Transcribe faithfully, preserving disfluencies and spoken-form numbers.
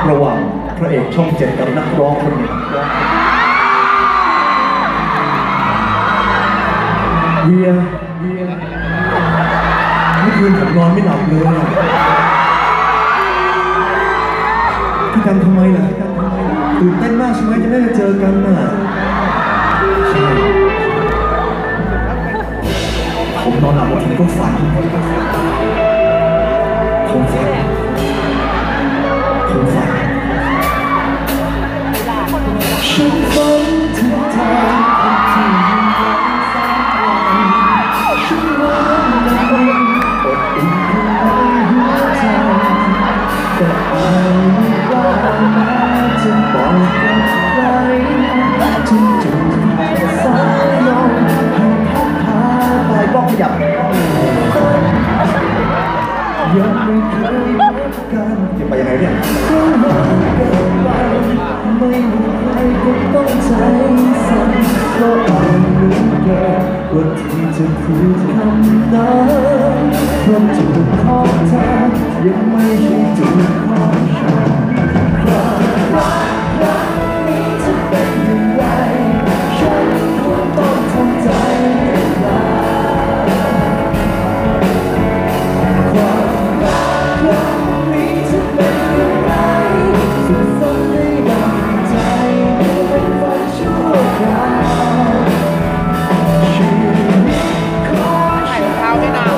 ระหว่างพระเอกช่องเจ็ดกับนักร้องคนหนึ่งเวียเวียเมื่อคืนผมนอนไม่หลับเลยพี่กันทำไมล่ะตื่นเต้นมากใช่ไหมจะได้เจอกันน่ะใช่ผมนอนหลับผมก็ฝันผมฝันผมฝันฉันฝันถึงเธอที่ยิ่งใหญ่สักวันฉันว่ามันอบอุ่นข้างในหัวใจแต่เอาว่าแม้จะบอกกับใครฉันจูบสายลมให้พัดพาไปบอกขยับยังไม่เคยพบกันจะไปยังไงเนี่ยก็รักเกินไปไม่มีใครก็ต้องใจสั่นเพราะเอาเหลือเกินกว่าที่จะพูดคำนั้นเพราะจูบของเธอยังไม่ใช่จูบของฉันความรักรักนี้จะเป็นอย่างไรฉันควรต้องทำใจอย่างไรถ่ายรองเท้าให้นาง